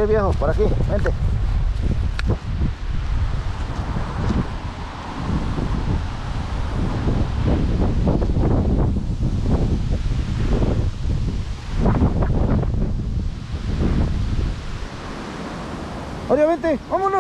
aquí viejo, por aquí, vente. Oye, vente, vámonos.